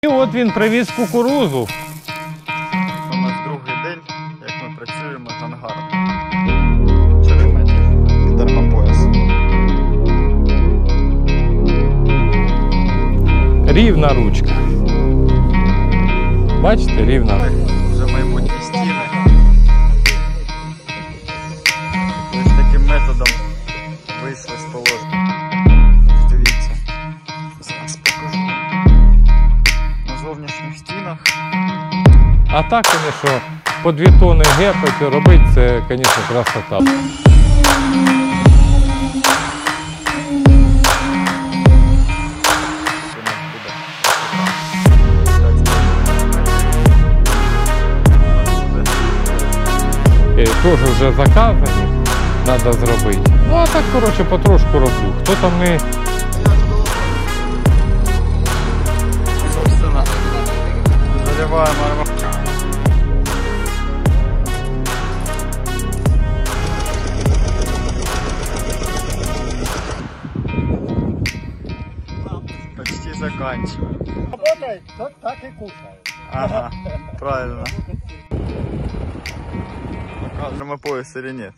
І от він привіз кукурузу. У нас другий день, як ми працюємо з ангаром. 4 метри від армопоясу. Рівна ручка. Бачите, рівна. Вже майбутні стіни. Ось таким методом вийшли з положення. Дивіться. Зараз покажу. На зовнішніх стінах. А так, звісно, по 2 тонни гепати робити, це, звісно, красота. Теж вже заказані, треба зробити. Ну а так, коротше, потрошку роблю. Хто там не... Собственно, заливаємо арматуру. Почти заканчиваем. Работает, так и кушает. Ага, правильно. Армопояс или нет?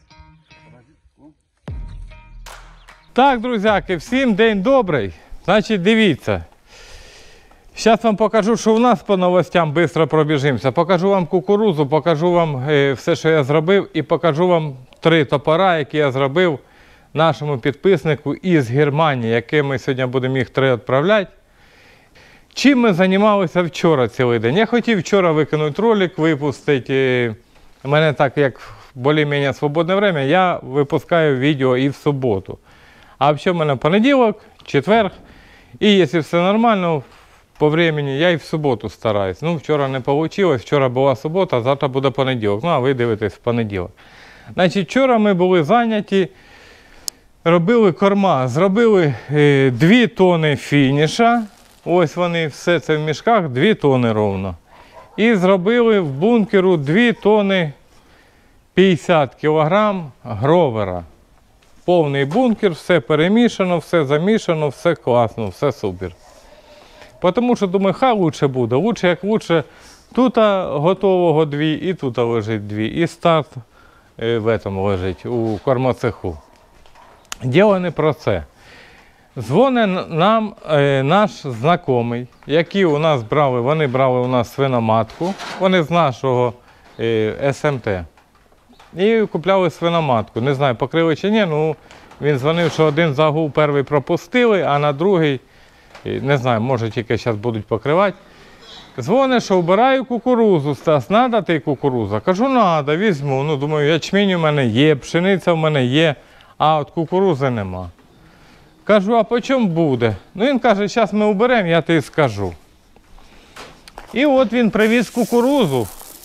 Так, друзяки, всім день добрий. Значить, дивіться. Зараз вам покажу, що у нас по новостям, швидко пробіжимося. Покажу вам кукурузу, покажу вам все, що я зробив, і покажу вам 3 топора, які я зробив нашому підписнику із Германії, яким ми сьогодні будемо їх 3 відправляти. Чим ми займалися вчора цілий день? Я хотів вчора викинути ролик, випустити. У мене так, як більш-менш свободне время, я випускаю відео і в суботу. А взагалі в мене понеділок, четвер. І якщо все нормально, по времени, я і в суботу стараюсь. Ну, вчора не вийшло, вчора була субота, а завтра буде понеділок. Ну, а ви дивитесь в понеділок. Значить, вчора ми були зайняті, робили корма. Зробили 2 тонни фініша. Ось вони, все це в мішках, 2 тонни ровно. І зробили в бункеру 2 тонни 50 кг гровера. Повний бункер, все перемішано, все замішано, все класно, все супер. Тому що, думаю, хай лучше буде. Лучше, як лучше. Тут готового 2, і тут лежить 2. І старт в цьому лежить, у кормоцеху. Діло не про це. Дзвонить нам наш знайомий, який у нас брали, вони брали у нас свиноматку, вони з нашого СМТ. І купляли свиноматку. Не знаю, покрили чи ні, ну він дзвонив, що один загул перший пропустили, а на другий, не знаю, може тільки зараз будуть покривати. Дзвонить, що вбираю кукурузу. Стас, треба ти кукуруза? Кажу, треба, візьму. Ну, думаю, ячмінь у мене є, пшениця в мене є, а от кукурузи нема. Кажу, а по чому буде? Ну він каже, зараз ми уберемо, я тобі скажу. І от він привіз кукурузу.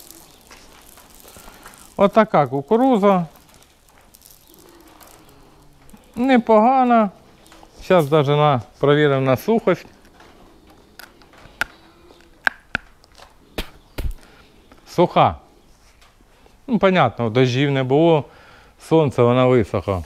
Отака кукуруза. Непогана. Зараз навіть перевіримо на сухость. Суха. Ну, понятно, дощів не було, сонце, вона висохла.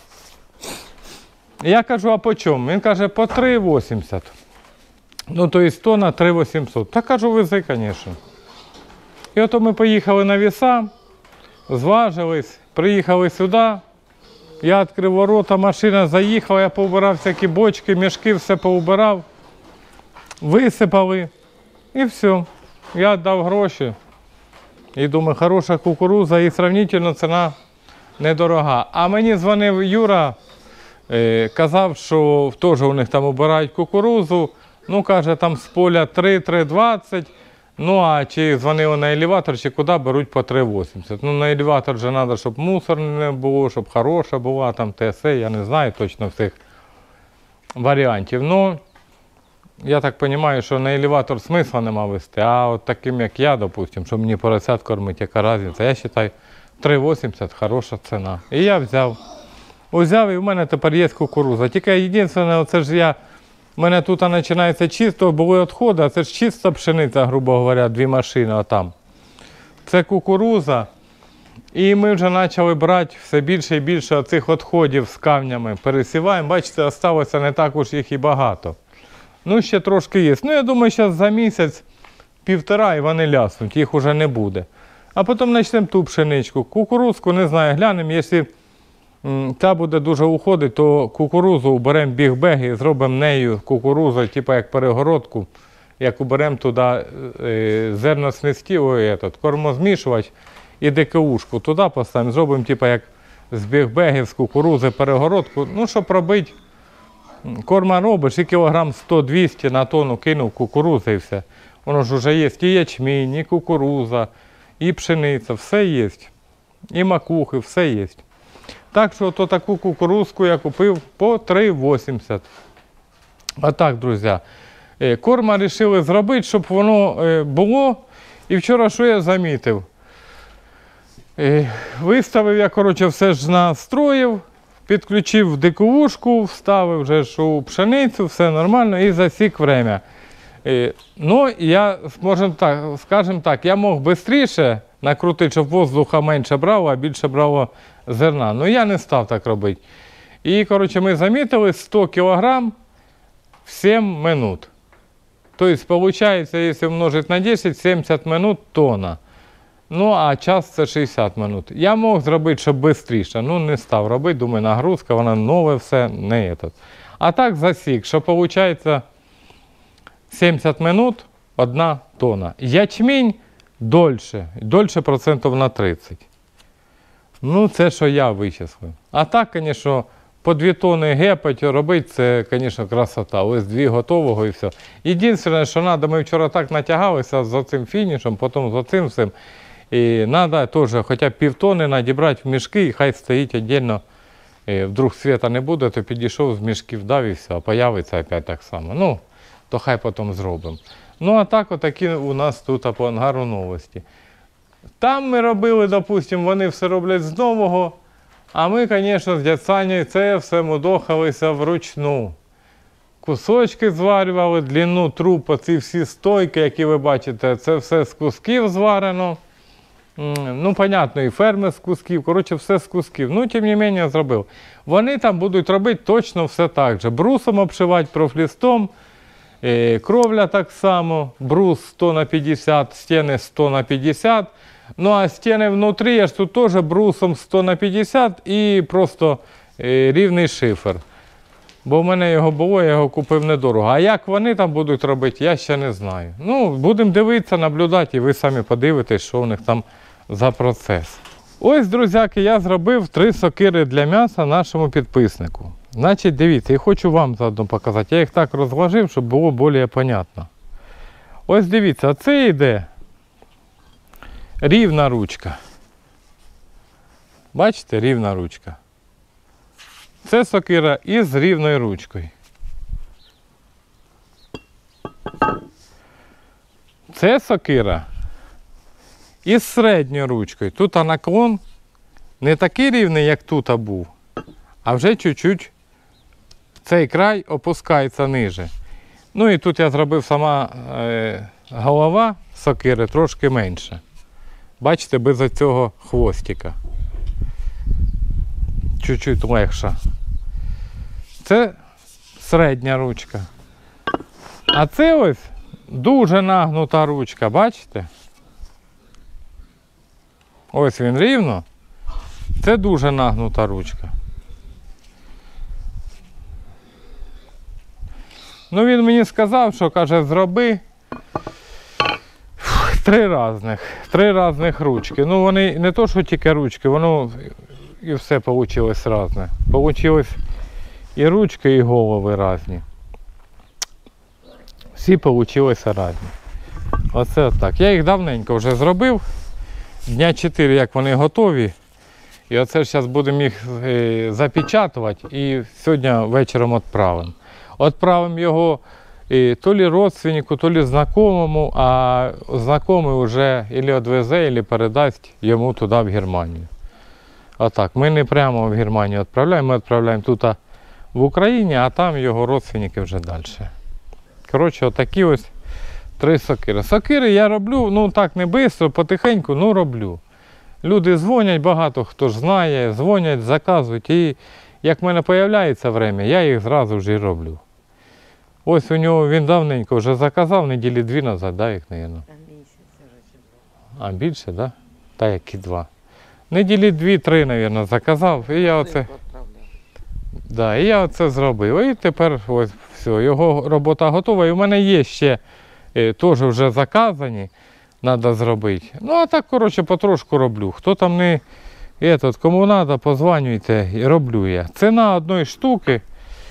Я кажу, а по чому? Він каже, по 3,80. Ну, то є тонна 3,800. Та кажу, вези, звісно. І ото ми поїхали на віса, зважились, приїхали сюди. Я відкрив ворота, машина заїхала, я поубирав всякі бочки, мішки, все поубирав. Висипали. І все. Я віддав гроші. І думаю, хороша кукуруза і сравнительно ціна недорога. А мені дзвонив Юра, казав, що теж у них там обирають кукурузу, ну, каже, там з поля 3,20, ну, а чи дзвонили на елеватор, чи куди, беруть по 3,80. Ну, на елеватор же треба, щоб мусор не було, щоб хороша була, там ТСЕ, я не знаю точно всіх варіантів. Ну, я так розумію, що на елеватор смисла нема вести, а от таким, як я, допустим, щоб мені поросят кормити, яка різниця, я вважаю, 3,80 хороша ціна. І я взяв. Взяв, і в мене тепер є кукуруза. Тільки єдине, оце ж я, в мене тут починається чисто, були відходи, а це ж чиста пшениця, грубо говоря, 2 машини, а там. Це кукуруза. І ми вже почали брати все більше і більше оцих відходів з камнями. Пересіваємо. Бачите, залишилося не так уж їх і багато. Ну, ще трошки є. Ну, я думаю, зараз за місяць півтора і вони ляснуть, їх уже не буде. А потім почнемо ту пшеничку. Кукурузку, не знаю, глянемо, якщо та буде дуже уходити, то кукурузу беремо бігбеги і зробимо нею кукурузу, типу як перегородку, як уберемо туди зерноснистів, кормозмішувач і ДКУшку. Туди поставимо, зробимо типу як з бігбегів, з кукурузи перегородку, ну, щоб робити. Корма робиш, і кілограм 100-200 на тонну кинув кукурузи і все. Воно ж вже є і ячмінь, і кукуруза, і пшениця, все є. І макухи, все є. Так що то таку кукурузку я купив по 3,80. А так, друзі, корма вирішили зробити, щоб воно було. І вчора що я замітив? Виставив я, коротше, все ж настроїв. Підключив ДКУшку, вставив вже ж у пшеницю, все нормально і засік время. Ну, я, скажімо так, я мог швидше накрутити, щоб воздуха менше брало, а більше брало зерна. Ну, я не став так робити. І, коротше, ми замітили 100 кг в 7 минут. Тобто, виходить, якщо множити на 10, 70 минут тонна. Ну, а час це 60 минут. Я мог зробити, щоб швидше. Ну, не став робити, думаю, нагрузка, вона нове все, не этот. А так засік, що виходить 70 минут, 1 тонна. Ячмінь дольше процентів на 30. Ну, це, що я вичислив. А так, звісно, по 2 тонни гепать робити, це, звісно, красота. Ось 2 готового і все. Єдине, що треба, ми вчора так натягалися з цим фінішем, потім з цим всім. І треба теж хоча б півтони надібрати в мішки, і хай стоїть віддільно. Вдруг світа не буде, то підійшов з мішків, дав і все, а появиться опять так само. Ну, то хай потім зробимо. Ну, а так, отакі у нас тут по ангару новості. Там ми робили, допустимо, вони все роблять з нового, а ми, звісно, з дядь Санєю це все мудохалися вручну. Кусочки зварювали, длину труб, ці всі стойки, які ви бачите, це все з кусків зварено. Ну, понятно, і ферми з кусків, коротше, все з кусків. Ну, тим не менше, зробив. Вони там будуть робити точно все так же. Брусом обшивати, профлістом, кровля так само, брус 100 на 50, стіни 100 на 50. Ну, а стіни внутрі, я ж тут теж брусом 100 на 50 і просто рівний шифер. Бо в мене його було, я його купив недорого. А як вони там будуть робити, я ще не знаю. Ну, будемо дивитися, наблюдати, і ви самі подивитесь, що у них там за процес. Ось, друзяки, я зробив 3 сокири для м'яса нашому підписнику. Значить, дивіться, і хочу вам заодно показати. Я їх так розложив, щоб було більш понятно. Ось дивіться, це йде рівна ручка. Бачите, рівна ручка. Це сокира із рівною ручкою. Це сокира із середньою ручкою. Тут наклон не такий рівний, як тут був, а вже чуть-чуть цей край опускається ниже. Ну і тут я зробив сама голова сокири трошки менше. Бачите, без цього хвостика. Чуть-чуть легша. Це середня ручка. А це ось дуже нагнута ручка, бачите? Ось він рівно. Це дуже нагнута ручка. Ну він мені сказав, що, каже, зроби 3 різних ручки. Ну вони не то, що тільки ручки, воно і все вийшло різне. Получилось і ручки, і голови різні. Всі вийшли різні. Оце так. Я їх давненько вже зробив. Дня 4, як вони готові. І оце зараз будемо їх запечатувати і сьогодні вечором відправимо. Відправимо його то лі родственнику, то лі знайомому, а знайомий вже або відвезе, або передасть йому туди, в Германію. Отак. Ми не прямо в Германію відправляємо, ми відправляємо тут в Україні, а там його родственники вже далі. Коротше, отакі ось 3 сокири. Сокири я роблю, ну так не швидко, потихеньку, ну роблю. Люди дзвонять, багато хто ж знає, дзвонять, заказують. І як в мене з'являється час, я їх зразу вже і роблю. Ось у нього він давненько вже заказав, неділі 2 назад, да, їх, мабуть. А більше, так? Да? Та які 2. Неділі 2-3, мабуть, заказав. І я оце... Да, і я оце зробив. І тепер ось все, його робота готова. І в мене є ще теж вже заказані, треба зробити. Ну, а так, коротше, потрошку роблю. Хто там не, кому треба, позвонюйте і роблю я. Ціна одної штуки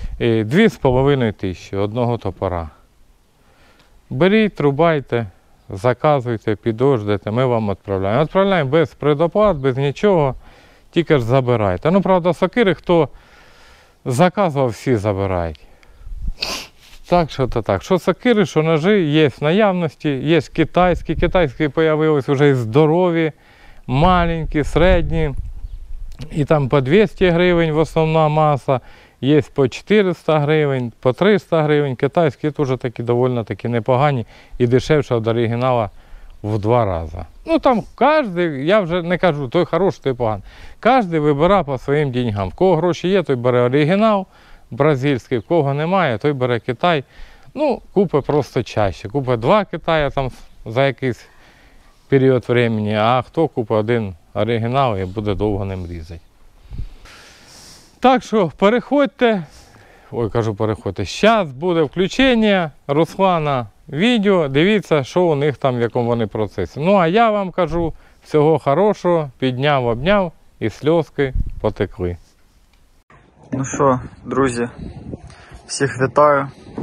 2500 одного топора. Беріть, рубайте, заказуйте, підождете, ми вам відправляємо. Відправляємо без предоплат, без нічого, тільки ж забирайте. Ну, правда, сокири, хто заказував, всі забирають. Так, що то так. Що сокири, що ножи є в наявності, є китайські. Китайські з'явились вже і здорові, маленькі, середні. І там по 200 гривень в основна маса, є по 400 гривень, по 300 гривень. Китайські теж такі доволі такі непогані і дешевше від оригінала в 2 рази. Ну там кожен, я вже не кажу, той хороший, той поганий. Кожен вибирає по своїм деньгам. В кого гроші є, той бере оригінал бразильський, в кого немає, той бере Китай. Ну, купить просто чаще. Купить 2 Китая там за якийсь період часу, а хто купить 1 оригінал і буде довго ним різати. Так що переходьте, переходьте. Зараз буде включення Руслана відео, дивіться, що у них там, в якому вони процесі. Ну, а я вам кажу, всього хорошого, підняв, обняв і сльозки потекли. Ну що, друзі, всіх вітаю.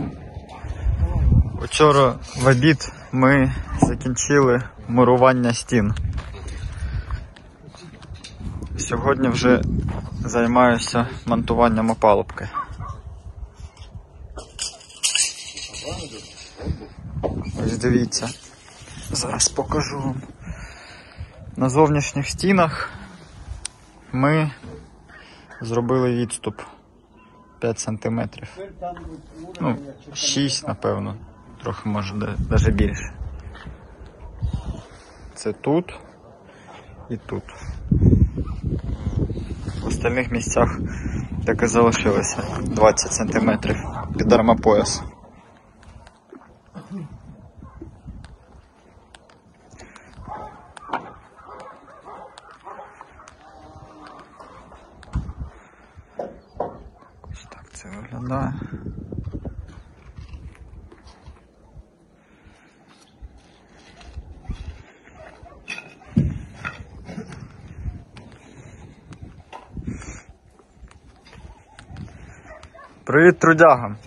Вчора в обід ми закінчили мурування стін. Сьогодні вже займаюся монтуванням опалубки. Ось дивіться, зараз покажу вам. На зовнішніх стінах ми зробили відступ 5 см. Ну, 6, напевно. Трохи, може, навіть більше. Це тут і тут. В остальних місцях так і залишилося 20 см під армопояс. Ось так це виглядає. Привіт, трудягам!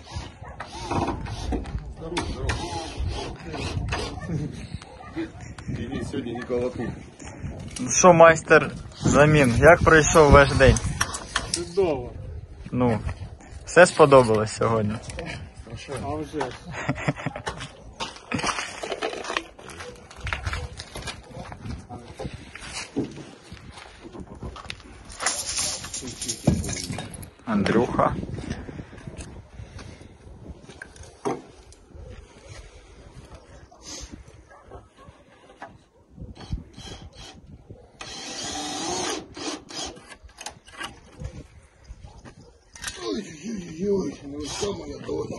Сьогодні Нікола тут. Ну що, майстер замін, як пройшов ваш день? Чудово. Ну, все сподобалось сьогодні? А вже. Андрюха. Ой-ой-ой, ну що моя доля?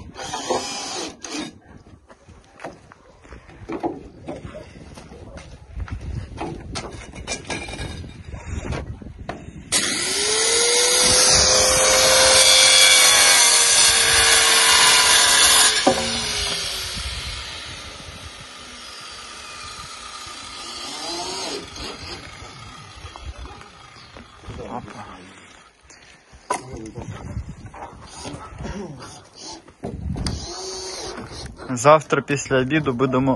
Завтра після обіду будемо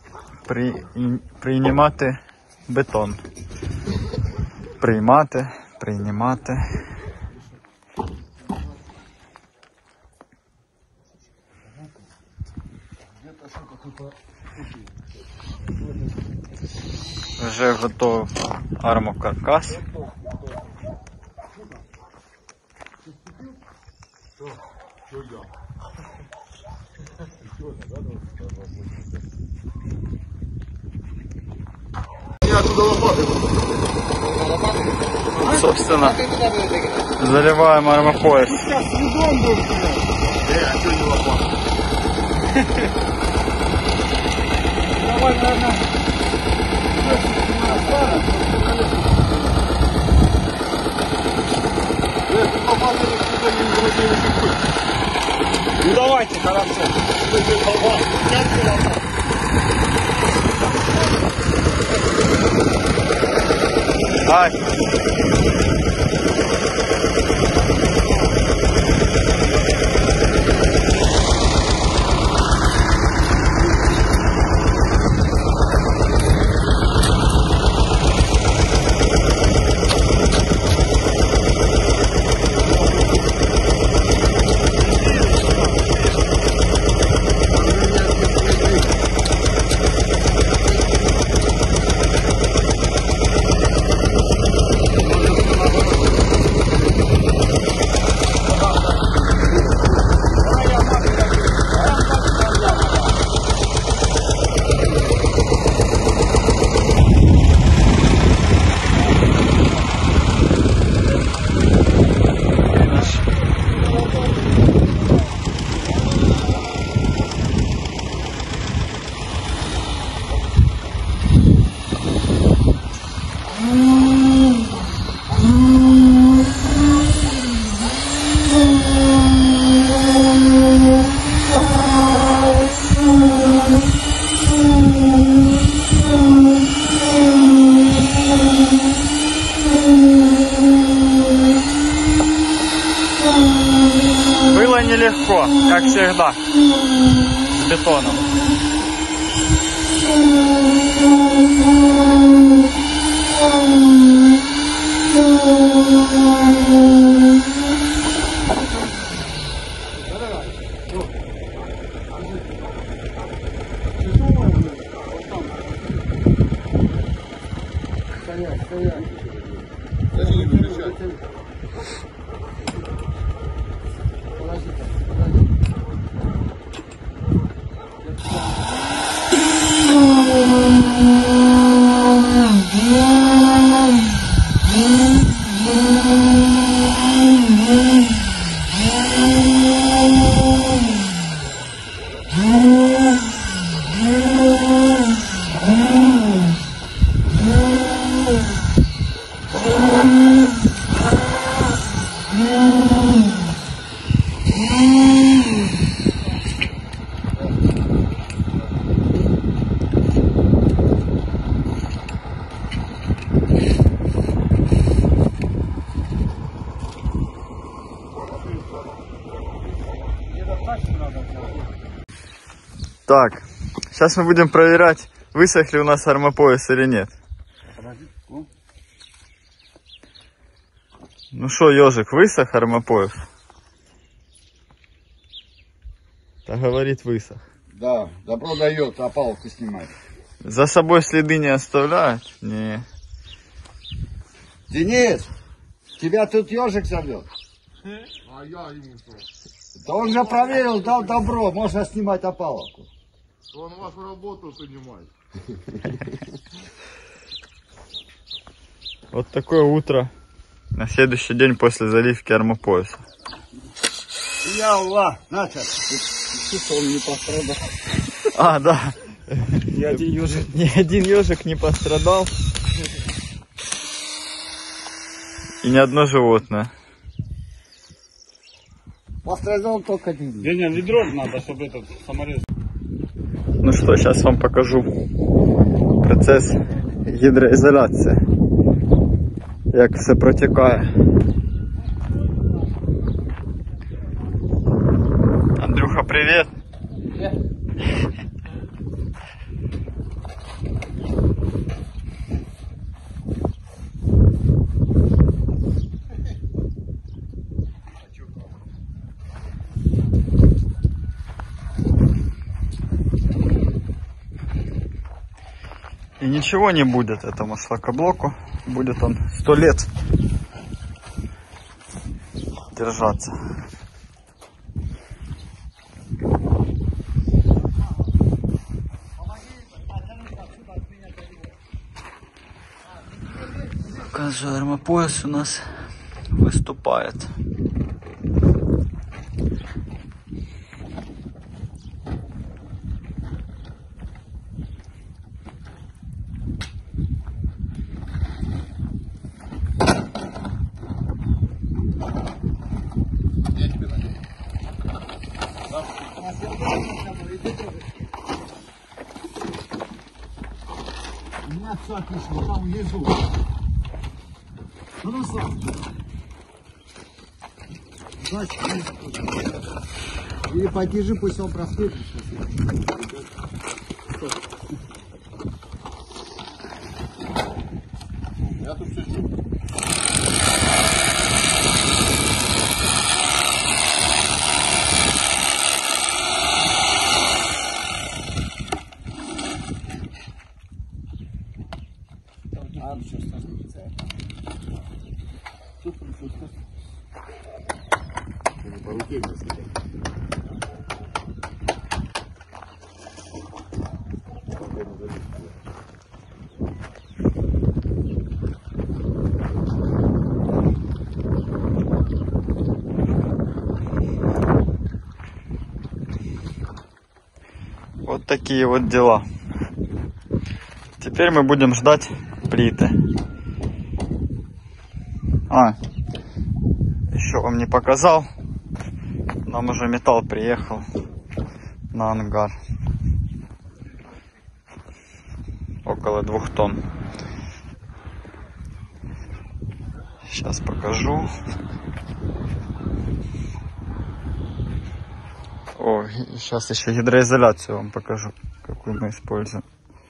приймати бетон. Приймати. Вже готов армокаркас. Собственно, заливаем армопояс. Давай, наверное. Ну давайте, хорошо. Ай. Было нелегко, как всегда, с бетоном. Так, сейчас мы будем проверять, высохли у нас армопояс или нет. Ну что, ежик, высох армопояс? Так говорит, высох. Да, добро дает, а палку снимать. За собой следы не оставляет? Не. Денис, тебя тут ежик зовет. А я ему что? Да он же проверил, дал добро, можно снимать опаловку. Он вас в работу принимает. Вот такое утро на следующий день после заливки армопояса. Я Аллах, начал. Что он не пострадал. А, да. Ни один ежик не пострадал. И ни одно животное. Пострадал только один. Деня, ведро надо, чтобы этот саморез. Ну что, сейчас вам покажу процес гідроізоляції. Як все протікає. Андрюха, привет. И ничего не будет этому шлакоблоку. Будет он 100 лет держаться. Покажу, армопояс у нас выступает. Я тебе У меня все отлично, там внизу. Ну, Руслан. Значит, или подержи, пусть он простынет. Я тут все чую. По руке мне стреляй. Вот такие вот дела. Теперь мы будем ждать плиты. Еще вам не показал. Нам уже металл приехал на ангар. Около 2 тонн. Сейчас покажу. О, сейчас еще гидроизоляцию вам покажу, какую мы используем.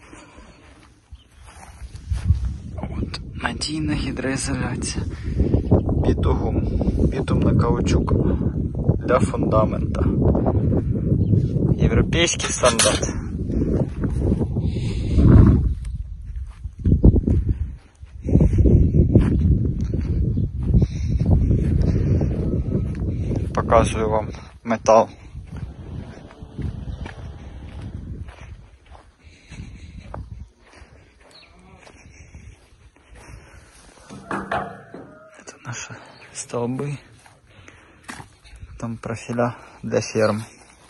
Вот, надійна гидроизоляция. Бітум. Бітумно-каучук для фундамента. Європейський стандарт. Показую вам металл. Это наши столбы. Там профиля для ферм.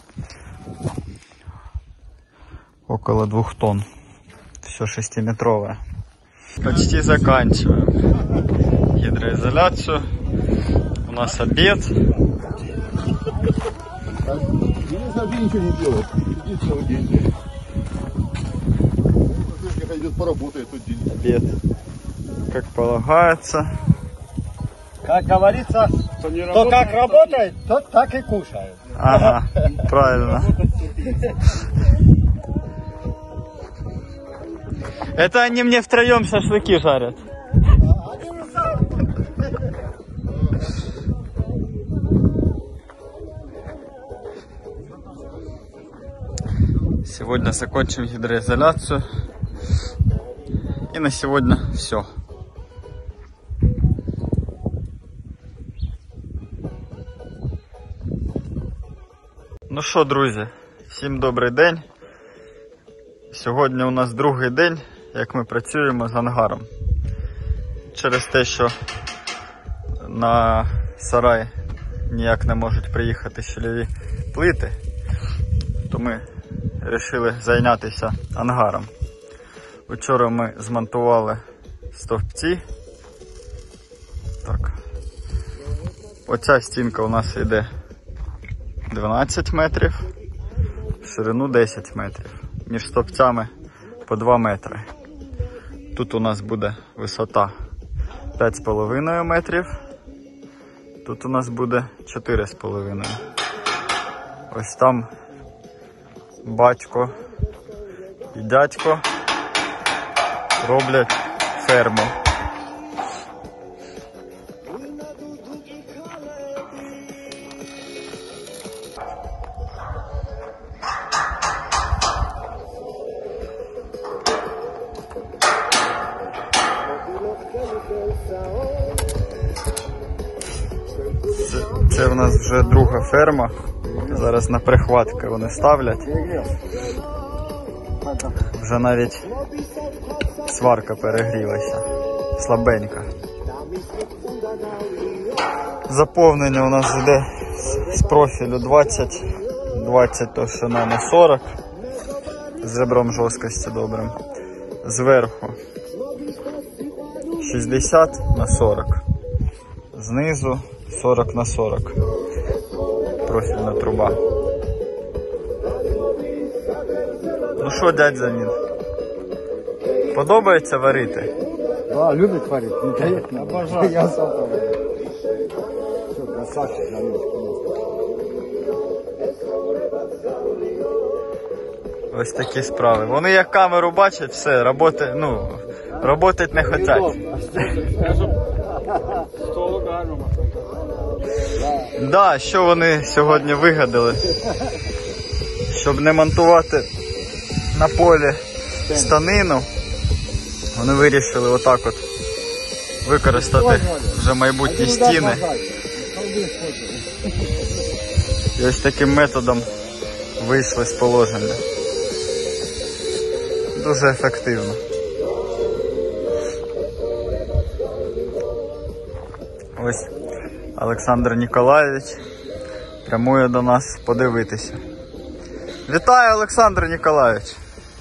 Около 2 тонн. Все 6-метровое. Почти заканчиваем гидроизоляцию. У нас обед. Вообще ничего не делает. Сидит целый день. Если идет поработает тот день. Обед. Как полагается. Как говорится, то как работает, тот так и кушает. Ага, правильно. Это они мне втроем шашлыки жарят. Сегодня закончим гидроизоляцию. И на сегодня все. Ну що, друзі, всім добрий день. Сьогодні у нас другий день, як ми працюємо з ангаром. Через те, що на сарай ніяк не можуть приїхати щільові плити, то ми вирішили зайнятися ангаром. Вчора ми змонтували стовпці. Так. Оця стінка у нас йде 12 метрів, в ширину 10 метрів. Між стовпцями по 2 метри. Тут у нас буде висота 5,5 метрів. Тут у нас буде 4,5. Ось там батько і дядько роблять ферму. Це в нас вже друга ферма. Зараз на прихватки вони ставлять. Вже навіть сварка перегрілася. Слабенька. Заповнення у нас йде з профілю 20 товщина на 40. З ребром жорсткості добрим. Зверху 60 на 40. Знизу 40 на 40. Профільна труба. Ну що, дядь Замін? Подобається варити? Да, любит варить. Обожаю. Я сам варю. Все, красавчик, Галюшка. Ось такі справи. Вони як камеру бачать, все, роботать не хочуть. Да, що вони сьогодні вигадали? Щоб не монтувати на полі станину, вони вирішили отак от використати вже майбутні стіни. І ось таким методом вийшли з положення. Дуже ефективно. Ось Олександр Ніколаєвич прямує до нас подивитися. Вітаю, Олександр Ніколаєвич!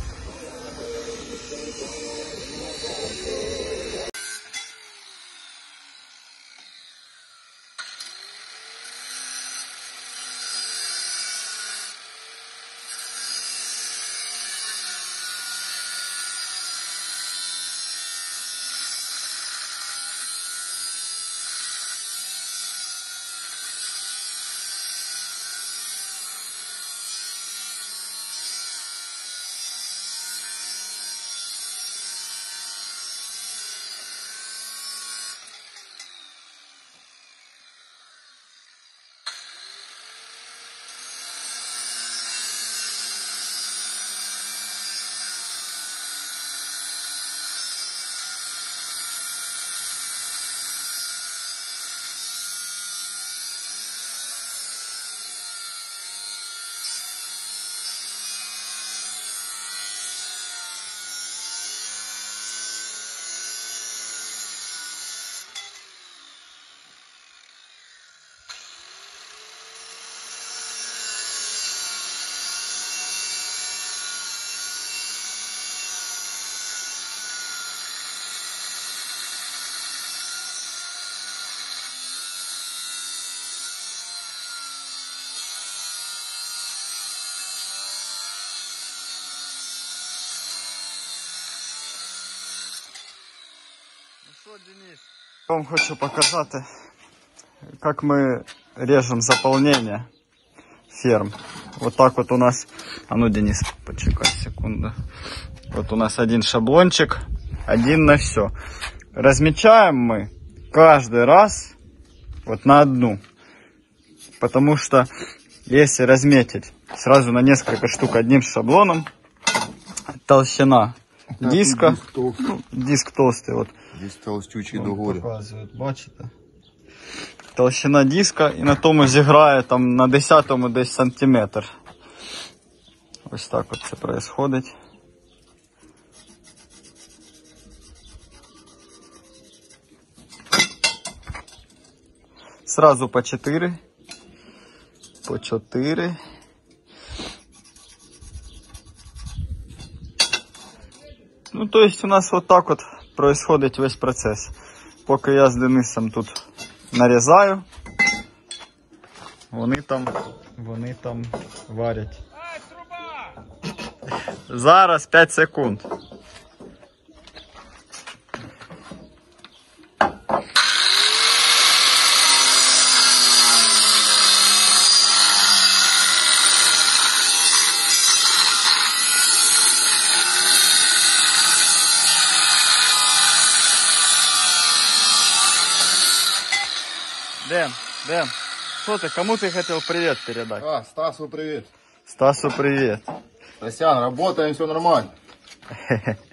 Денис, я вам хочу показать, как мы режем заполнение ферм. Вот так вот у нас, а ну, Денис, почекай секунду. Вот у нас один шаблончик, один на все. Размечаем мы каждый раз вот на одну. Потому что если разметить сразу на несколько штук одним шаблоном, толщина диска, диск толстый, вот. Здесь толстючий доголі. Показують, бачите? Толщина диска і на тому зіграє там на 10-му десь сантиметр. Ось так от це происходить. Сразу по 4. По 4. Ну, то есть у нас вот так вот происходит весь процесс. Поки я з Денисом тут нарізаю, вони там варять. Зараз 5 секунд. Дэн, что ты, кому ты хотел привет передать? А, Стасу привет. Стасу привет. Стасян, работаем, все нормально.